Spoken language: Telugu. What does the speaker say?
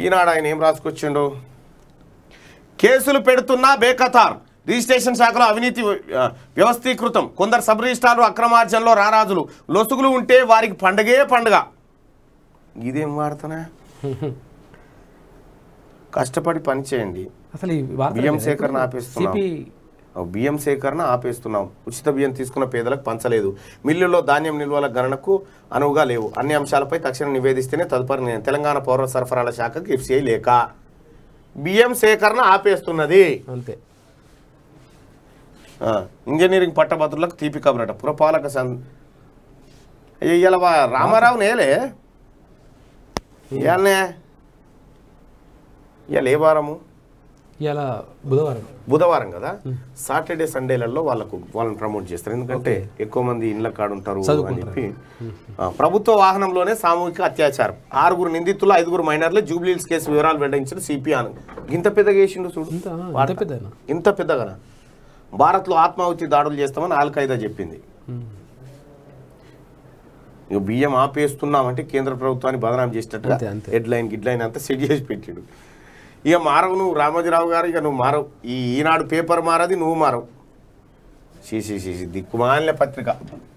ఈనాడు ఆయన ఏం రాసుకొచ్చిండు? కేసులు పెడుతున్నా బేఖతార్, రిజిస్ట్రేషన్ శాఖలో అవినీతి వ్యవస్థీకృతం, కొందరు సబ్ రిజిస్ట్రార్లు అక్రమార్జనలో రారాజులు, లొసుగులు ఉంటే వారికి పండగే పండుగ. ఇదేం వాడతానా? కష్టపడి పని చేయండి. అసలు బియ్యం సేకరణ ఆపేస్తున్నాం, బియ్యం సేకరణ ఆపేస్తున్నాం, ఉచిత బియ్యం తీసుకున్న పేదలకు పంచలేదు, మిల్లుల్లో ధాన్యం నిల్వల గణనకు అనువుగా లేవు, అన్ని అంశాలపై తక్షణం నివేదిస్తేనే తదుపరి తెలంగాణ పౌర సరఫరాల శాఖకు ఎఫ్సిఐ లేక బియ్యం సేకరణ ఆపేస్తున్నది. అంతే. ఇంజనీరింగ్ పట్టభద్రులకు తీపి కబరట, పురపాలక ఇవాళ రామారావు నేలే ఇవాళనే. ఇవాళ ఏ వారము? ఇవాళ బుధవారం కదా. సాటర్డే సండేలలో వాళ్ళని ప్రమోట్ చేస్తారు, ఎందుకంటే ఎక్కువ మంది ఇళ్ళ కాడుంటారు అని చెప్పి. ప్రభుత్వ వాహనంలోనే సామూహిక అత్యాచారం, 6 నిందితులు 5 మైనర్లు, జూబ్లీహిల్స్ కేసు వివరాలు వెల్లడించిన సిపి ఆనంద్. ఇంత పెద్దగా వేసిండు చూడు, ఇంత పెద్దగా. భారత్లో ఆత్మాహుతి దాడులు చేస్తామని అల్ ఖైదా చెప్పింది. ఇక బియ్యం ఆపేస్తున్నామంటే కేంద్ర ప్రభుత్వాన్ని బదనాం చేసేటట్టుగా హెడ్లైన్ అంతా సెట్ చేసి పెట్టాడు. ఇక మారవు నువ్వు, రామోజీరావు గారు, ఇక నువ్వు మారవు. ఈనాడు పేపర్ మారది, నువ్వు మారవు. దిక్కుమాలిన పత్రిక.